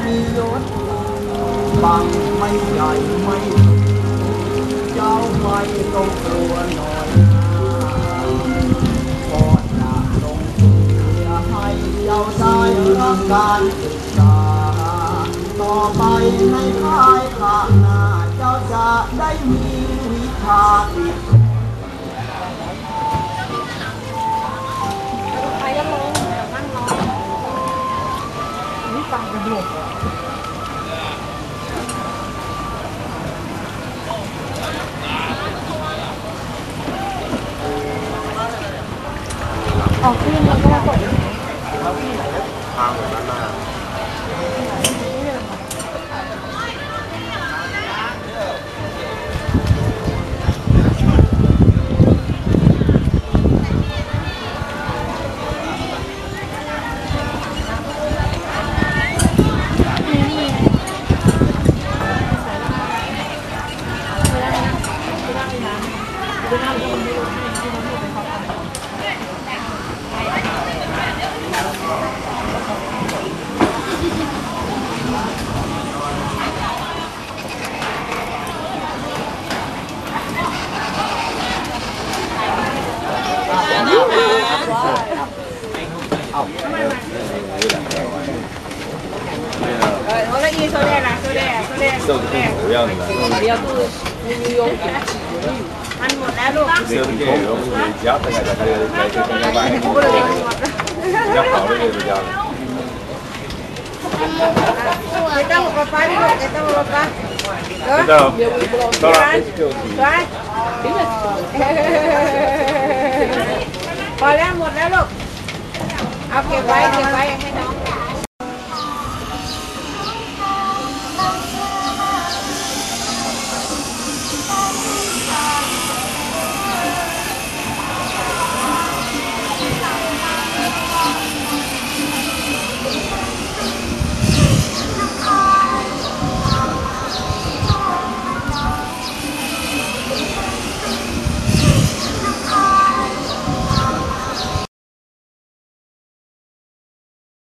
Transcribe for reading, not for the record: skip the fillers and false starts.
มียศบังไม่ใหญ่ไม่เจ้าไม่ต้องกลัวหน่อยก่อนหน้าลงเสียให้เจ้าได้รับการศึกษาต่อไปในภายภาคหน้าเจ้าจะได้มีวิชาอีกไปก็ลงนั่งรอนี่ฟังกระโดดออกขึ้นแล้วก็มาตกทางแบบนั้นน่ะ我的意思来了， 不要你了。 不要不用，มันหมดแล้วลูกเสื้อพี่เก๋เรายับไปไงแต่ใครจะไปยับเขาเลยไปยับไม่ต้องกับป้าดิลูกไม่ต้องกับป้าพอแล้วหมดแล้วลูกเอาเก็บไว้ให้น้อง